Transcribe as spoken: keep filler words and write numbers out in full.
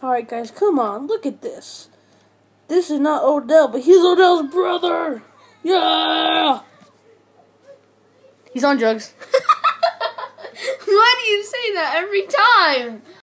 Alright, guys, come on. Look at this. This is not Odell, but he's Odell's brother. Yeah! He's on drugs. Why do you say that every time?